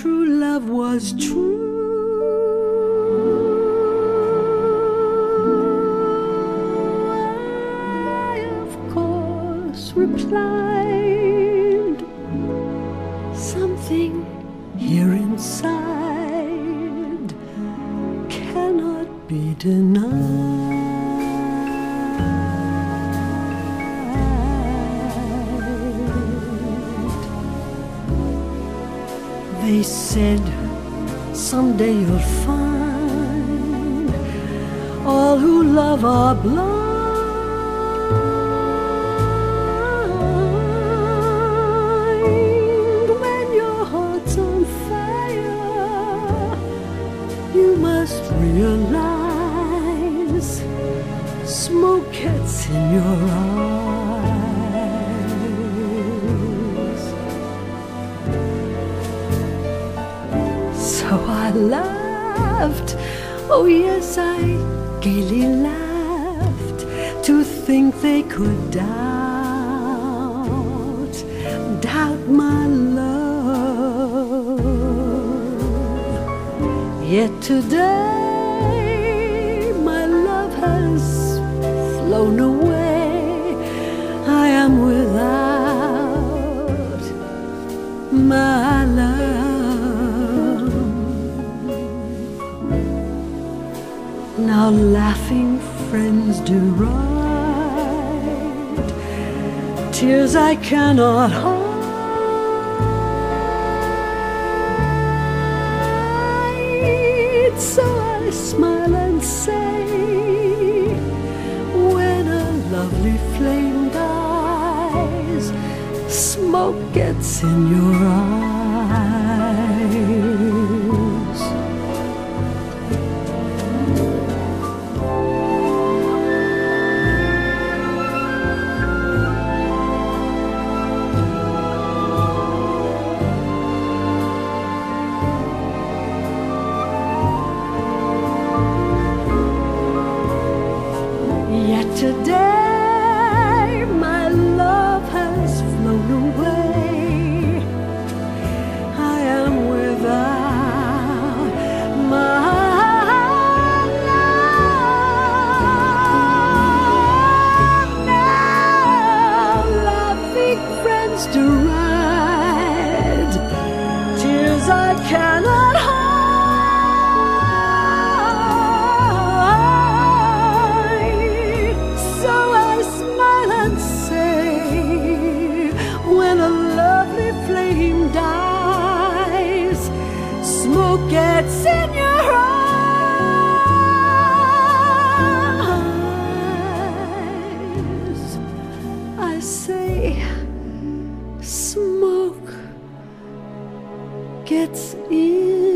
true love was true. I, of course, replied, something here inside cannot be denied. They said, someday you'll find all who love are blind. When your heart's on fire, you must realize smoke gets in your eyes. So I laughed, oh yes, I gaily laughed, to think they could doubt my love. Yet today my love has flown away. I am without my love. Now laughing friends do ride, tears I cannot hide. So I smile and say, when a lovely flame dies, smoke gets in your eyes. Yet today my love has flown away. I am without my love. Now laughing friends to ride, tears I cannot hide. When a lovely flame dies, smoke gets in your eyes. I say, smoke gets in